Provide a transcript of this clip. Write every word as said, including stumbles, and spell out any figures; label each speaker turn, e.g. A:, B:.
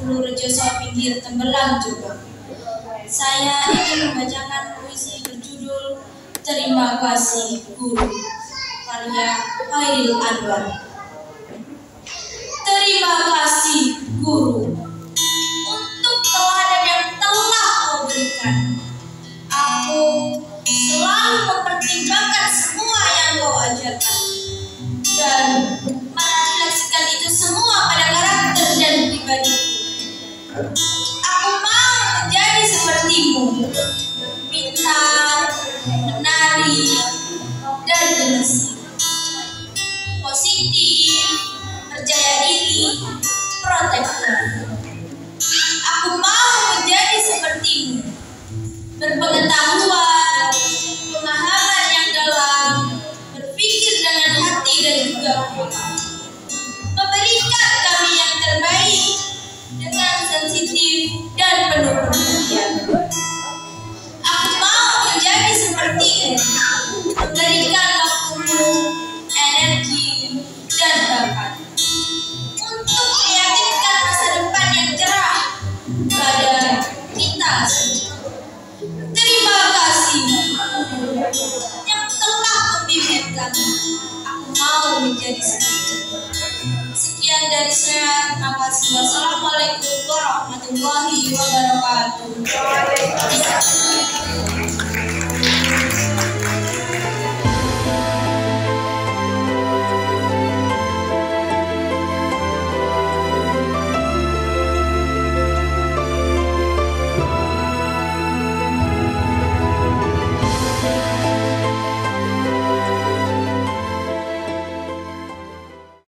A: Purworejoso pinggir Tembelang Jombang. Saya ingin membacakan puisi berjudul Terima Kasih Guru, karya Khairil Anwar. Terima kasih Guru untuk teladan yang telah kau berikan. Aku selalu mempertimbangkan semua yang kau ajarkan dan merefleksikan itu semua pada karakter dan pribadiku. Aku mau menjadi sepertimu, pintar, menari, dan gelisah, positif, percaya diri, protektif. Aku mau menjadi sepertimu, berpengetahuan, pemahaman yang dalam, berpikir dengan hati dan juga akal, memberikan kami yang terbaik dengan sensitif dan penuh perhatian. Aku mau menjadi sepertimu, memberikan waktumu, energi, dan bakat untuk meyakinkan masa depan yang cerah pada kita semua. Terima kasih yang telah membimbing kami. Aku mau menjadi seperti itu. Sekian dari saya. Terima kasih. Wassalamualaikum warahmatullahi wabarakatuh.